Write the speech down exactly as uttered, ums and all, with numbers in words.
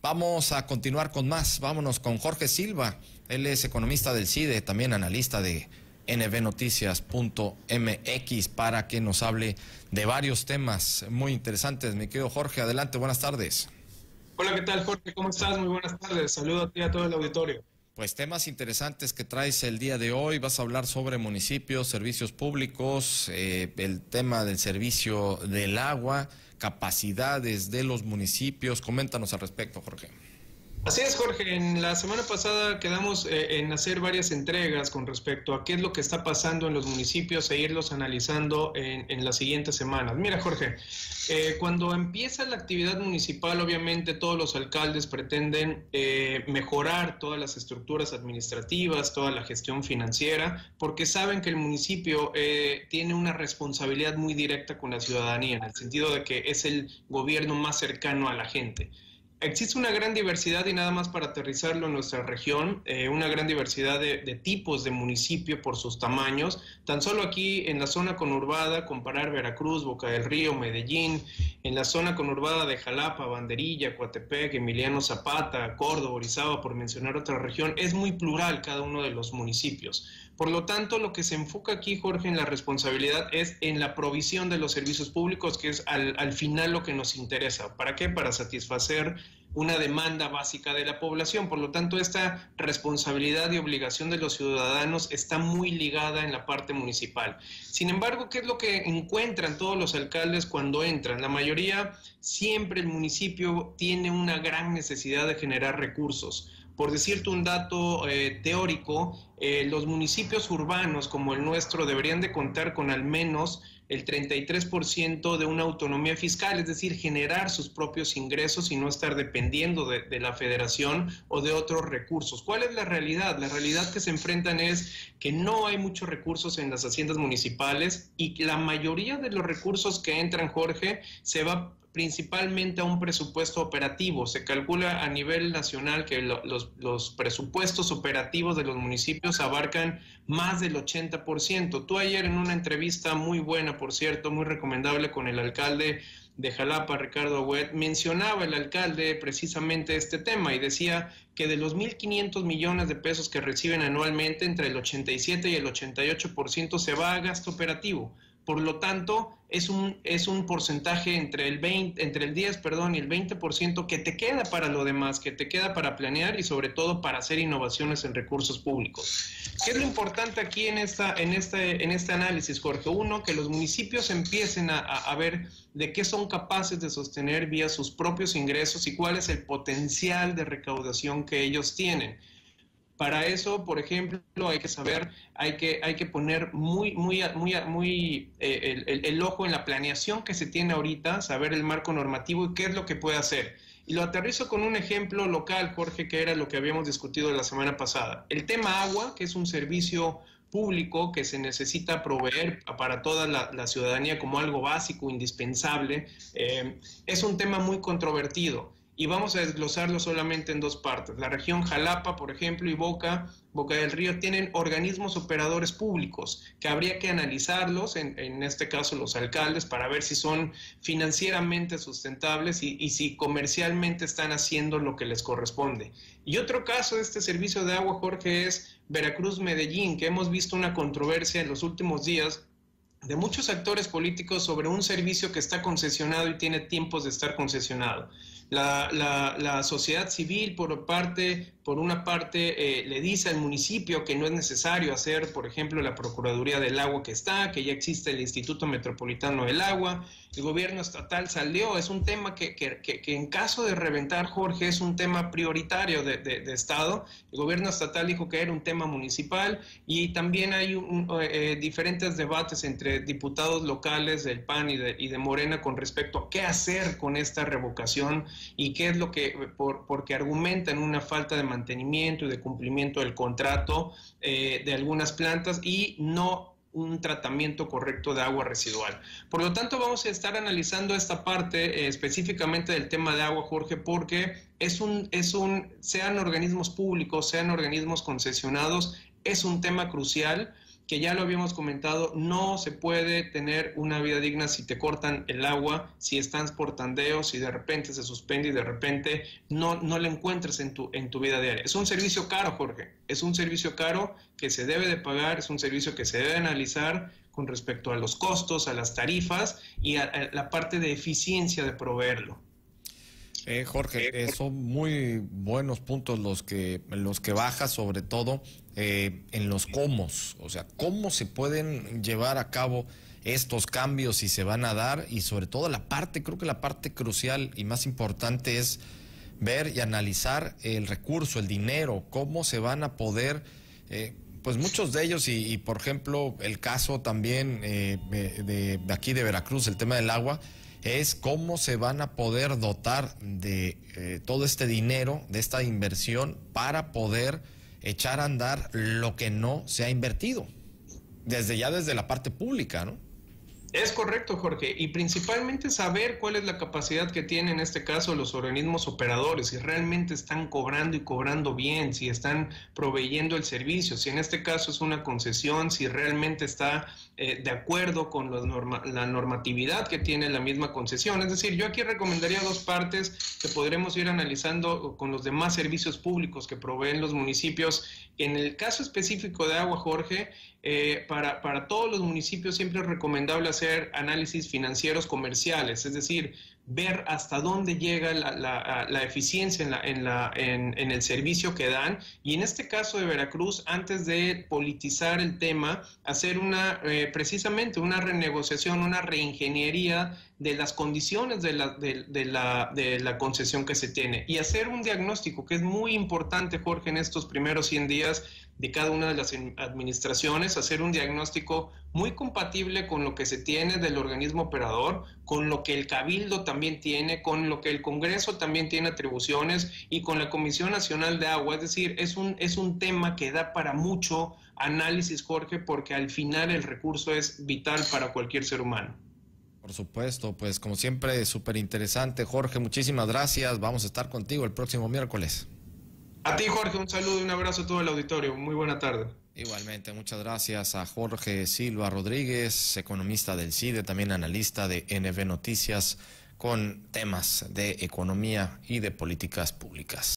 Vamos a continuar con más. Vámonos con Jorge Silva. Él es economista del CIDE, también analista de N B Noticias punto M X, para que nos hable de varios temas muy interesantes. Mi querido Jorge, adelante, buenas tardes. Hola, ¿qué tal, Jorge? ¿Cómo estás? Muy buenas tardes. Saludo a ti y a todo el auditorio. Pues temas interesantes que traes el día de hoy. Vas a hablar sobre municipios, servicios públicos, eh, el tema del servicio del agua, capacidades de los municipios. Coméntanos al respecto, Jorge. Así es, Jorge. En la semana pasada quedamos eh, en hacer varias entregas con respecto a qué es lo que está pasando en los municipios e irlos analizando en, en las siguientes semanas. Mira, Jorge, eh, cuando empieza la actividad municipal, obviamente todos los alcaldes pretenden eh, mejorar todas las estructuras administrativas, toda la gestión financiera, porque saben que el municipio eh, tiene una responsabilidad muy directa con la ciudadanía, en el sentido de que es el gobierno más cercano a la gente. Existe una gran diversidad, y nada más para aterrizarlo en nuestra región, eh, una gran diversidad de, de tipos de municipio por sus tamaños. Tan solo aquí en la zona conurbada, comparar Veracruz, Boca del Río, Medellín, en la zona conurbada de Jalapa, Banderilla, Coatepec, Emiliano Zapata, Córdoba, Orizaba, por mencionar otra región, es muy plural cada uno de los municipios. Por lo tanto, lo que se enfoca aquí, Jorge, en la responsabilidad es en la provisión de los servicios públicos, que es al, al final lo que nos interesa. ¿Para qué? Para satisfacer una demanda básica de la población. Por lo tanto, esta responsabilidad y obligación de los ciudadanos está muy ligada en la parte municipal. Sin embargo, ¿qué es lo que encuentran todos los alcaldes cuando entran? La mayoría, siempre el municipio tiene una gran necesidad de generar recursos. Por decirte un dato eh, teórico, eh, los municipios urbanos como el nuestro deberían de contar con al menos el treinta y tres por ciento de una autonomía fiscal, es decir, generar sus propios ingresos y no estar dependiendo de, de la federación o de otros recursos. ¿Cuál es la realidad? La realidad que se enfrentan es que no hay muchos recursos en las haciendas municipales, y que la mayoría de los recursos que entran, Jorge, se va principalmente a un presupuesto operativo. Se calcula a nivel nacional que lo, los, los presupuestos operativos de los municipios abarcan más del ochenta por ciento. Tú ayer en una entrevista muy buena, por cierto, muy recomendable, con el alcalde de Jalapa, Ricardo Agüed, mencionaba el alcalde precisamente este tema y decía que de los mil quinientos millones de pesos que reciben anualmente, entre el ochenta y siete y el ochenta y ocho por ciento se va a gasto operativo. Por lo tanto, es un, es un porcentaje entre el, veinte, entre el diez perdón, y el veinte por ciento que te queda para lo demás, que te queda para planear y sobre todo para hacer innovaciones en recursos públicos. ¿Qué es lo importante aquí en, esta, en, este, en este análisis, Jorge? Uno, que los municipios empiecen a, a, a ver de qué son capaces de sostener vía sus propios ingresos y cuál es el potencial de recaudación que ellos tienen. Para eso, por ejemplo, hay que saber, hay que, hay que poner muy, muy, muy, muy eh, el, el, el ojo en la planeación que se tiene ahorita, saber el marco normativo y qué es lo que puede hacer. Y lo aterrizo con un ejemplo local, Jorge, que era lo que habíamos discutido la semana pasada. El tema agua, que es un servicio público que se necesita proveer para toda la, la ciudadanía como algo básico, indispensable, eh, es un tema muy controvertido. Y vamos a desglosarlo solamente en dos partes. La región Jalapa, por ejemplo, y Boca, Boca del Río tienen organismos operadores públicos que habría que analizarlos, en, en este caso los alcaldes, para ver si son financieramente sustentables y, y si comercialmente están haciendo lo que les corresponde. Y otro caso de este servicio de agua, Jorge, es Veracruz-Medellín, que hemos visto una controversia en los últimos días de muchos actores políticos sobre un servicio que está concesionado y tiene tiempos de estar concesionado. La, la, la sociedad civil, por, parte, por una parte, eh, le dice al municipio que no es necesario hacer, por ejemplo, la Procuraduría del Agua que está, que ya existe el Instituto Metropolitano del Agua. El gobierno estatal salió, es un tema que, que, que, que en caso de reventar, Jorge, es un tema prioritario de, de, de Estado. El gobierno estatal dijo que era un tema municipal, y también hay un, eh, diferentes debates entre diputados locales del P A N y de, y de Morena con respecto a qué hacer con esta revocación y qué es lo que, por, porque argumentan una falta de mantenimiento y de cumplimiento del contrato eh, de algunas plantas y no un tratamiento correcto de agua residual. Por lo tanto, vamos a estar analizando esta parte eh, específicamente del tema de agua, Jorge, porque es un, es un, sean organismos públicos, sean organismos concesionados, es un tema crucial que ya lo habíamos comentado, no se puede tener una vida digna si te cortan el agua, si estás por tandeo, si de repente se suspende y de repente no, no la encuentras en tu, en tu vida diaria. Es un servicio caro, Jorge, es un servicio caro que se debe de pagar, es un servicio que se debe analizar con respecto a los costos, a las tarifas y a, a la parte de eficiencia de proveerlo. Eh, Jorge, eh, son muy buenos puntos los que, los que bajas, sobre todo eh, en los cómo, o sea, cómo se pueden llevar a cabo estos cambios y se van a dar, y sobre todo la parte, creo que la parte crucial y más importante es ver y analizar el recurso, el dinero, cómo se van a poder, eh, pues muchos de ellos, y, y por ejemplo el caso también eh, de, de aquí de Veracruz, el tema del agua, es cómo se van a poder dotar de eh, todo este dinero, de esta inversión, para poder echar a andar lo que no se ha invertido, desde ya desde la parte pública, ¿no? Es correcto, Jorge, y principalmente saber cuál es la capacidad que tienen en este caso los organismos operadores, si realmente están cobrando y cobrando bien, si están proveyendo el servicio, si en este caso es una concesión, si realmente está eh, de acuerdo con los norma la normatividad que tiene la misma concesión. Es decir, yo aquí recomendaría dos partes que podremos ir analizando con los demás servicios públicos que proveen los municipios. En el caso específico de agua, Jorge, eh, para, para todos los municipios siempre es recomendable hacer análisis financieros comerciales, es decir, ver hasta dónde llega la, la, la eficiencia en, la, en, la, en, en el servicio que dan. Y en este caso de Veracruz, antes de politizar el tema, hacer una eh, precisamente una renegociación, una reingeniería de las condiciones de la, de, de, la, de la concesión que se tiene y hacer un diagnóstico que es muy importante, Jorge, en estos primeros cien días de cada una de las administraciones, hacer un diagnóstico muy compatible con lo que se tiene del organismo operador, con lo que el Cabildo también tiene, con lo que el Congreso también tiene atribuciones y con la Comisión Nacional de Agua. Es decir, es un, es un tema que da para mucho análisis, Jorge, porque al final el recurso es vital para cualquier ser humano. Por supuesto, pues como siempre, súper interesante. Jorge, muchísimas gracias. Vamos a estar contigo el próximo miércoles. A ti, Jorge, un saludo y un abrazo a todo el auditorio. Muy buena tarde. Igualmente, muchas gracias a Jorge Silva Rodríguez, economista del CIDE, también analista de N V Noticias, con temas de economía y de políticas públicas.